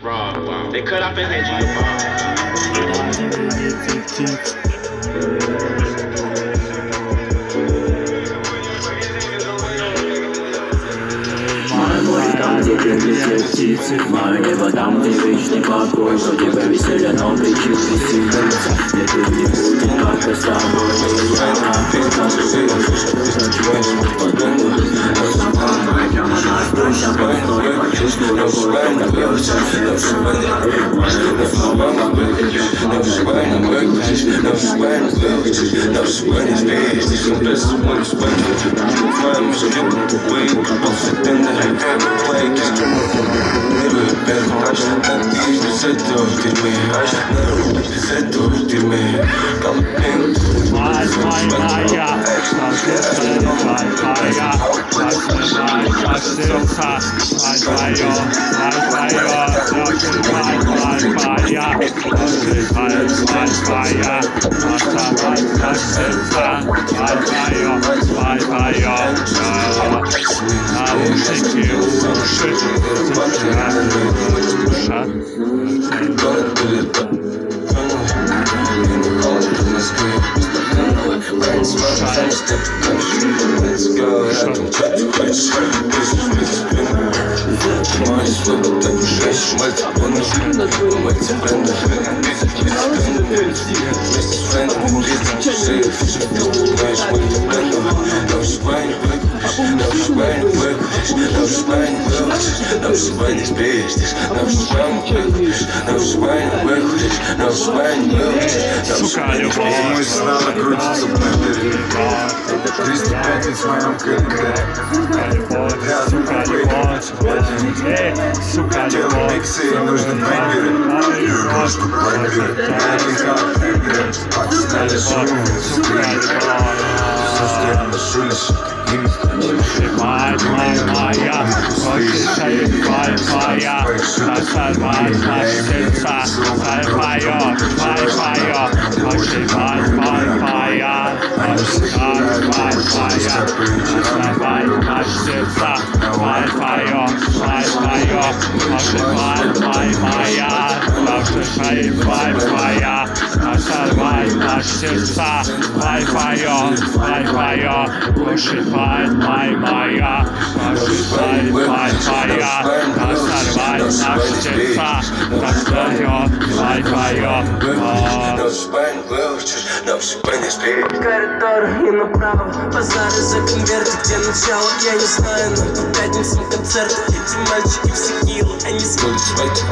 Raw, wow. They cut off his head, you Там, где пели все птицы, мое небо, там, где вечный покой. Вроде бы веселье, но причин веселиться. Нет, не будет, как-то с тобой. Я подумаю, настойся, постой, почувствую рукой, когда бьется сердце. Снова могу Сука, любовь. Мой снова крутится в номере. 305 в моем календаре. Сука, любовь. Сука, Делаю любовь. миксы и нужны бэнгеры. Просто бэнгеры. Как бэнгеры. Отстали шумы. Со стороны улицы. Моя, коридор и направо базары за конверты, где начало, я не знаю, но по пятницам концерты. Эти мальчики все кило, они сколько